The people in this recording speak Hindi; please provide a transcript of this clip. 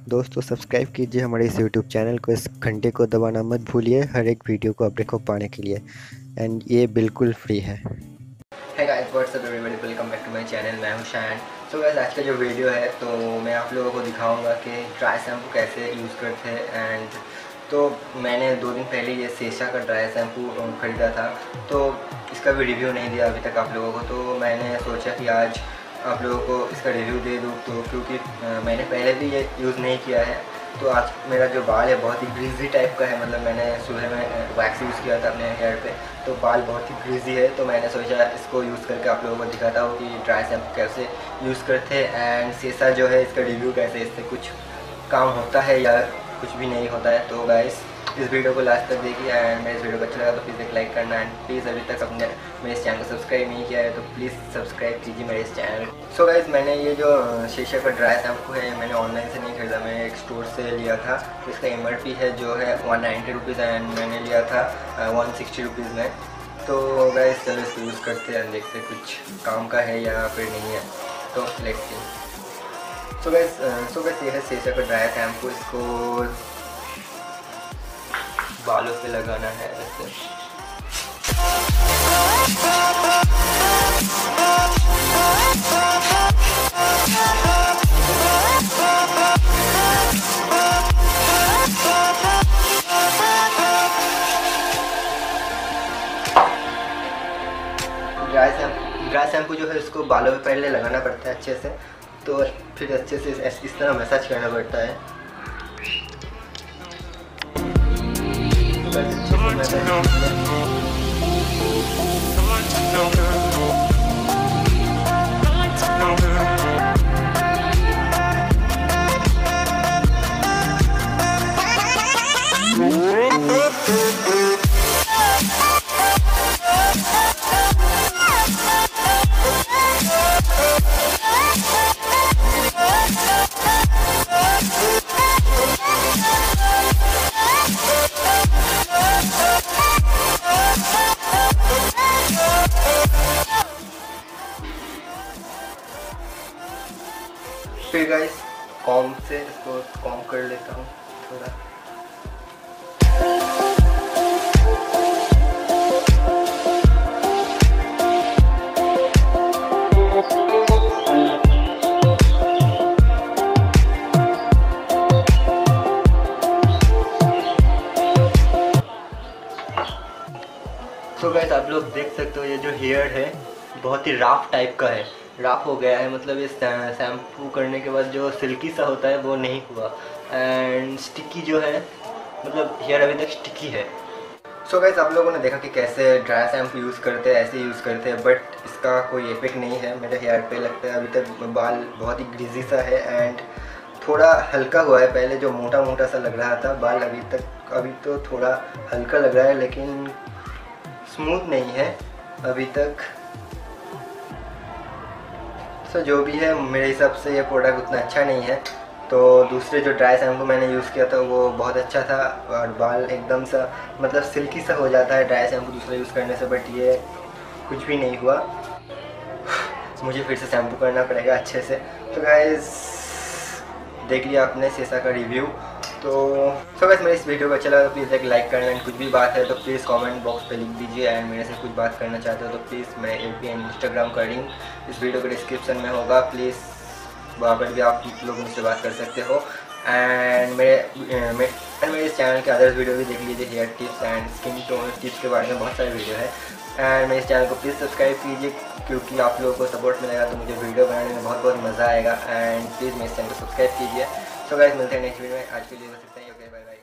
दोस्तों सब्सक्राइब कीजिए हमारे इस यूट्यूब चैनल को, इस घंटे को दबाना मत भूलिए हर एक वीडियो को अपडेट को पाने के लिए। एंड ये बिल्कुल फ्री है। है guys, what's up everybody, welcome back to my channel. मैं हूं शान। सो गाइस, आज का जो वीडियो है तो मैं आप लोगों को दिखाऊंगा कि ड्राई शैम्पू कैसे यूज़ करते हैं। एंड तो मैंने 2 दिन पहले ये सेशा का ड्राई शैम्पू ख़रीदा था, तो इसका भी रिव्यू नहीं दिया अभी तक आप लोगों को। तो मैंने सोचा कि आज आप लोगों को इसका रिव्यू दे दूँ, तो क्योंकि मैंने पहले भी ये यूज़ नहीं किया है। तो आज मेरा जो बाल है बहुत ही ग्रीजी टाइप का है, मतलब मैंने सुबह में वैक्स यूज़ किया था अपने हेयर पे, तो बाल बहुत ही ग्रीजी है। तो मैंने सोचा इसको यूज़ करके आप लोगों को दिखाता हूँ कि ड्राई शैम्पू कैसे यूज़ करते हैं एंड सेसा जो है इसका रिव्यू कैसे, इससे कुछ काम होता है या कुछ भी नहीं होता है। तो गाइस, इस वीडियो को लास्ट तक देखिए एंड मेरे इस वीडियो को अच्छा लगा तो प्लीज़ एक लाइक करना। एंड प्लीज़ अभी तक अपने मेरे इस चैनल को सब्सक्राइब नहीं किया है तो प्लीज़ सब्सक्राइब कीजिए मेरे इस चैनल को। सो गाइस, मैंने ये जो शीशा का ड्राई शैम्पू है मैंने ऑनलाइन से नहीं खरीदा, मैं एक स्टोर से लिया था। तो इसका MRP है जो है 190 रुपीज़ एंड मैंने लिया था 160 रुपीज़ में। तो गाइस चलो इसको यूज़ करते हैं, देखते हैं कुछ काम का है या फिर नहीं है। तो लेट्स सी। सो गाइस ये है शीशा का ड्राई शैम्पू। इसको बालों पे लगाना है ऐसे। ड्राई शैम्पू जो है इसको बालों पे पहले लगाना पड़ता है अच्छे से, तो फिर अच्छे से इस तरह मसाज करना पड़ता है। फिर गाइस कॉम से इसको कॉम कर लेता हूँ थोड़ा। तो गाइस आप लोग देख सकते हो ये जो हेयर है बहुत ही राफ टाइप का है, राफ हो गया है। मतलब ये शैम्पू करने के बाद जो सिल्की सा होता है वो नहीं हुआ एंड स्टिकी जो है, मतलब हेयर अभी तक स्टिकी है। सो गाइस आप लोगों ने देखा कि कैसे ड्राई शैम्पू यूज़ करते हैं, ऐसे यूज़ करते हैं, बट इसका कोई इफेक्ट नहीं है मेरे हेयर पे। लगता है अभी तक बाल बहुत ही ग्रीजी सा है एंड थोड़ा हल्का हुआ है। पहले जो मोटा मोटा सा लग रहा था बाल, अभी तो थोड़ा हल्का लग रहा है, लेकिन स्मूथ नहीं है अभी तक। सो जो भी है मेरे हिसाब से ये प्रोडक्ट उतना अच्छा नहीं है। तो दूसरे जो ड्राई शैम्पू मैंने यूज़ किया था वो बहुत अच्छा था और बाल एकदम सा मतलब सिल्की सा हो जाता है ड्राई शैम्पू दूसरा यूज़ करने से, बट ये कुछ भी नहीं हुआ। मुझे फिर से शैम्पू करना पड़ेगा अच्छे से। तो गाइस देख लिया आपने शीशा का रिव्यू। तो गाइस मेरे इस वीडियो को अच्छा लगा तो प्लीज़ एक लाइक करना एंड कुछ भी बात है तो प्लीज़ कमेंट बॉक्स पे लिख दीजिए। एंड मेरे से कुछ बात करना चाहते हो तो प्लीज़ मैं FB एंड इंस्टाग्राम का लिंक इस वीडियो के डिस्क्रिप्शन में होगा, प्लीज़ वहाँ पर भी आप लोग मुझसे बात कर सकते हो। एंड मेरे इस चैनल के अदर्स वीडियो भी देख लीजिए, hair tips and skin tone tips के बारे में बहुत सारे वीडियो है। एंड मेरे इस चैनल को प्लीज़ सब्सक्राइब कीजिए, क्योंकि आप लोगों को सपोर्ट मिलेगा तो मुझे वीडियो बनाने में बहुत मज़ा आएगा। एंड प्लीज़ मेरे इस चैनल को सब्सक्राइब कीजिए। सो गाइस मिलते हैं नेक्स्ट वीडियो में, आज के लिए बस इतना ही। Okay, bye bye.